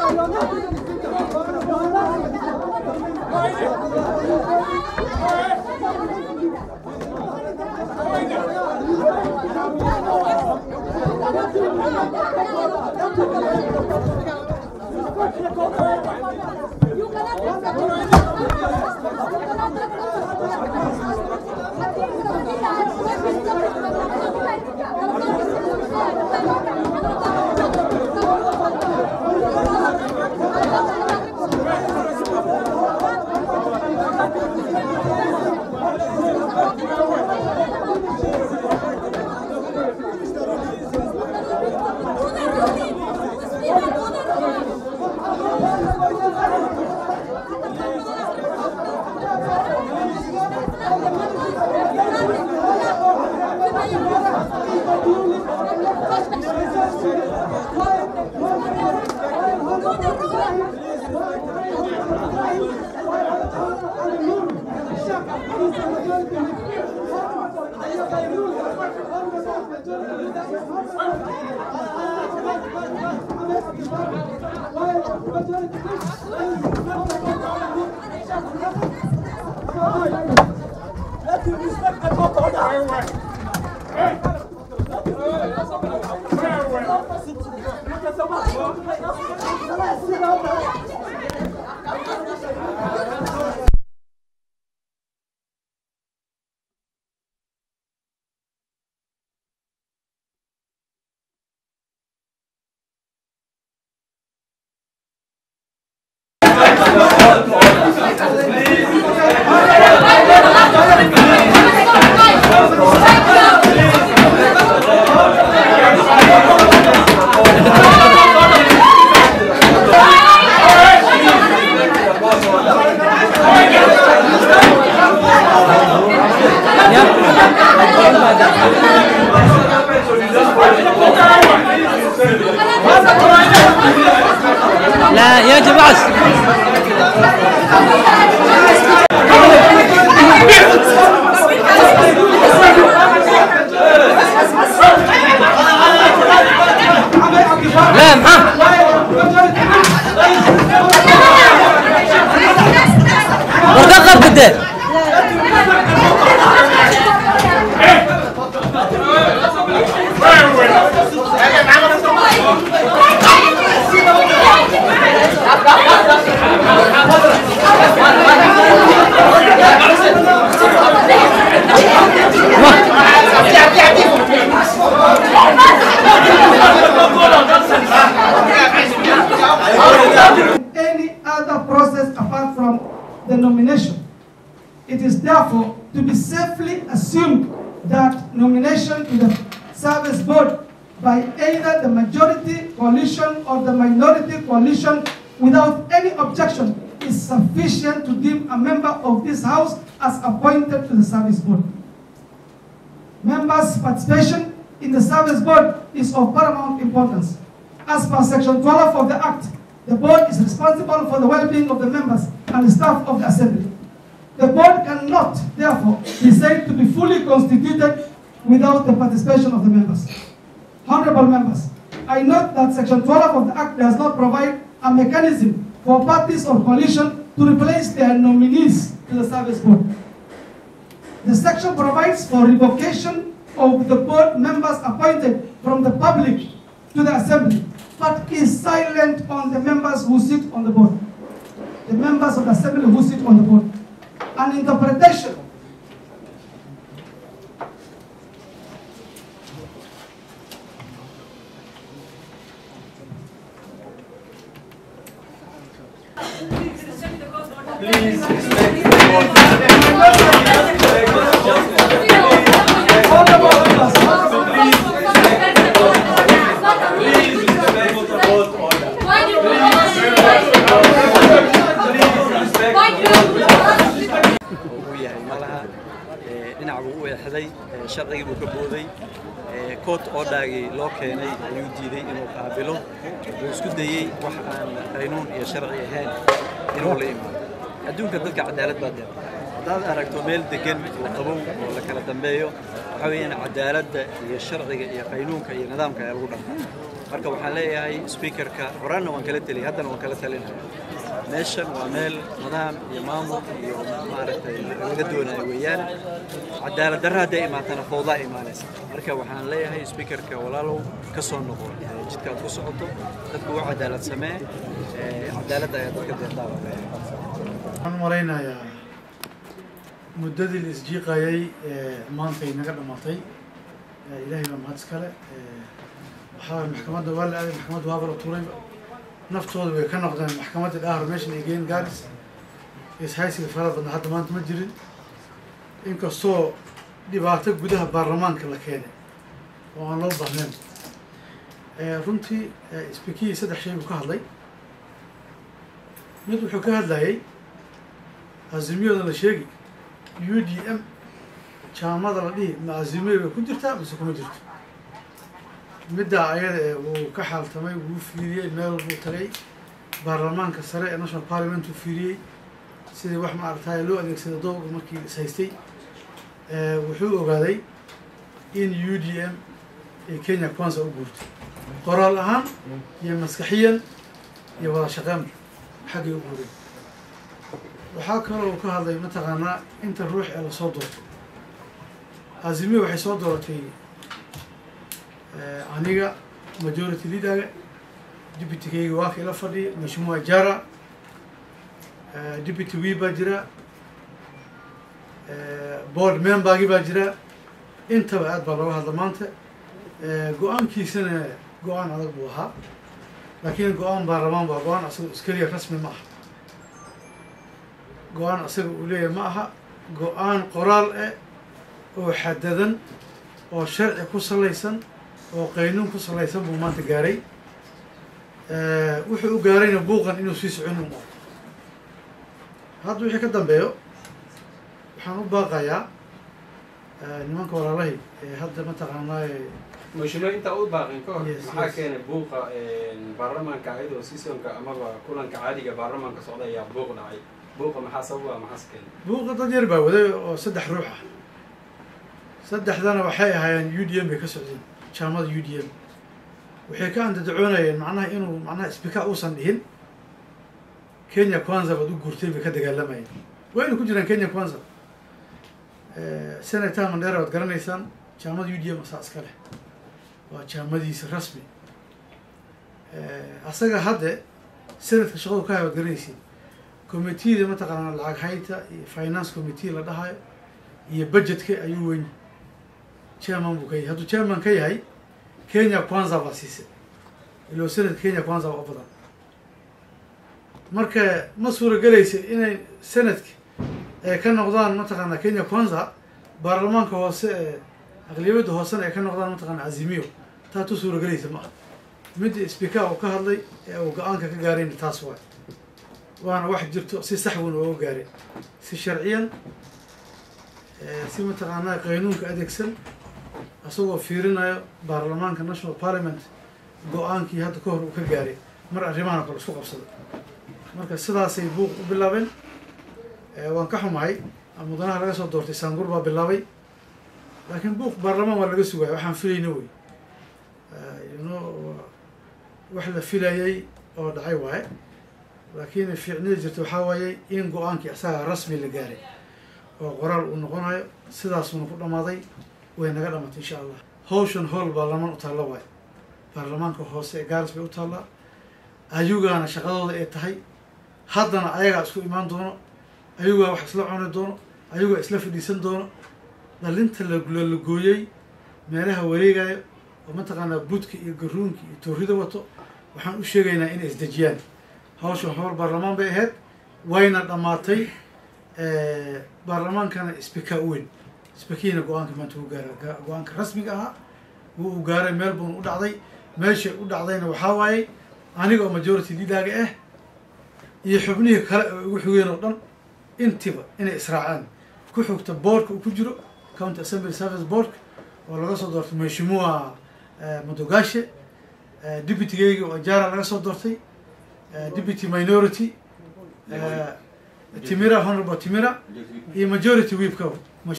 لا يا جماعة لا معاه وتقف قدام any other process apart from the nomination. It is therefore to be safely assumed that nomination to the service board by either the majority coalition or the minority coalition without any objection is sufficient to deem a member of this house as appointed to the service board. Members' participation in the service board is of paramount importance. As per section 12 of the Act, the board is responsible for the well-being of the members and the staff of the assembly. The board cannot, therefore, be said to be fully constituted without the participation of the members. Honorable members, I note that section 12 of the Act does not provide a mechanism for parties or coalition to replace their nominees to the service board. The section provides for revocation of the board members appointed from the public to the assembly, but is silent on the members who sit on the board. The members of the assembly who sit on the board. An interpretation Please respect the sharciga uu ka booday court order-gii loo keenay ayuu diiday inuu qaabilo oo isku dayay wax aan qaanuun iyo sharci ahayn inuu la imaado adduunka dadka cadaalad baa deeq hadaad aragto meel degan oo qabow oo la kala dambeeyo waxa weeyaan cadaaladda iyo sharciga iyo qaanuunka iyo nidaamka ayaa lagu dhaqmaa marka waxaan leeyahay speakerka horaanna waan kala taliyay haddana waan kala talinayaa meeshan waa meel nidaam iyo maamul iyo maaragtay laga doonayo weeyaan cadaalad darro hadday imaatana fowdaa imaanaysa marka waxaan leeyahay speakerka walaalow ka soo noqo jidkaad ku socoto dadku waa cadaalad samee cadaaladda ayaa dadka deeqdaa baa leeyahay waxaan u malaynayaa muddadii la isjiiqayay maantay naga dhammaatay ilaahay baa mahad iskale waxaa maxkamadda waa la aaday maxkamadda waaba la tuurayba naftooda way ka noqdeen maxkamadda dhaahar meeshan ay geeyeen gaaris ishaysiga farada badna hadda maanta ma jirin inkastoo dhibaato gudaha baarlamaanka la keenay oo aan loo baahnayn runtii speakiyii 3 shay buu ka hadlay mid wuxuu ka hadlayay azimiyada la sheegi UDM jaamada la dhihi ma azimiyo bay ku jirtaa mise kuma jirto midda ayada uu ka xaltamay wuu fiiriyay meel buu tagay baarlamaanka sare ee national parliament uu fiiriyay sidii wax ma aragtay loo adeegsado doobka markii is haystay wuxuu ogaaday in UDM ee Kenya Kwanza u guurtay qoraal ahaan iyo maskaxiyan iyo wada shaqeyn xagga u guuray waxaa kaloo ka hadlay mataqaanaa inta ruux ee la soo doortay azimiyo waxay soo dooratay aniga majority leader deputy kayga waa ka ila fadhiya mashmuuca jara deputy wiba jira board member baa jira intaba aad baa looga hadla maanta go-aankiisana go-aan adag buu ahaa laakiin go-aan baarlamaan baa go-aan asaga iskaliya rasmi ma aha go-aan asaga uu leeyahay ma aha go-aan qoraal oo xadadan oo sharci ku salaysan oo qaynuun ku salaysan buu maanta gaaray wuxuu u gaarayna buuqan inuu sii socon uu hadda wixii ka dambeeyo waxaan u baaqayaa nimanka walaalahay hadda mataqaanaa مشروع أنت أول باقي كه محاكين بوقة برلمان كعيد وسيسون كأمر كلن كعادي كبرلمان كصعدية بوق نعي بوقة محاسبة محاسكين بوقة تجربة وده سدح روحه سدح ذانا وحيها يعني UDM بكسرين شامل UDM وحي كان تدعونا يعني معناها إنه معناها إسبيكا أوصل لهن كينيا كوانزا بدو قرتين بكده قال لما يعني وين كنت كينيا كوانزا سنة تام من دارة وتقرن إنسان شامل UDM أساس كله وشامديس رسمي أصلا هذا سنة شغل كاي وتقرنيسي كوميتي ده مثلا العق هايتا فاينانس كوميتي لا ده هي بجت كي أيوين شامن بوكي هذا شامن كي هاي كينيا كوانزا باسيسه اللي سنة كينيا كوانزا أفضل مركا مصور جليس إن سنة كان نقدان مثلا كينيا كوانزا برلمان كواسه أغلبيته هو سنة كان نقدان مثلا عزيميو تاتو صورة جليس ما مد سبيكا وكهذي وقانك كجارين تاسوا وأنا واحد جبته سي سحبون وهو جاري سي شرعيا سي مثلا قانون كأدكسل أسوأ فيرنا برلمان كناشونال بارلمنت قانك هذا كهر وكجاري مرة رمانا كل سوق بصدق مرة السدا سيبوق باللابن وانكحوا معي المدنها لقى صوت دورتي سانغوربا باللابي لكن بوق برلمان ولا جسوا وحن فيلي نوي وحلا فيلاي أو دعي واي لكن في عنيزة وحاوي إن قانك أساها رسمي لجاري وقرار ونقولها سدا سنقول ماضي وين قدمت إن شاء الله هوشن هول برلمان أطلع واي برلمان كهوسة جالس بيطلع أيوجا أنا شغال إتهاي هذا أيجا أسكو إيمان دونه أيوجا وحصل عن دونه أيوجا إسلاف ديسن دونه لأنت اللي جويي مالها وريجا ومتقنا بودك يجرونك توريده وتو وحن وشجعنا إن إزدجيان هوشن هول برلمان بيهد وين الضماتي برلمان كان سبيكاوين سبيكينا قوانك ما توجارا قوانك رسمي كها وجارا ملبون ودعضي ماشي ودعضينا وحواي أنا ماجورتي دي داقة يحبني وحوين وطن انتبه إن إسراعان كحوك تبورك وكجرو كونت أسمبل سيرفيس بورك ولا رصد دورت مشموع مدوغاشة ديبيتي جيجي وجارة رصد دورتي ديبيتي ماينورتي تيميرا هونربا تيميرا هي ماجورتي ويب كو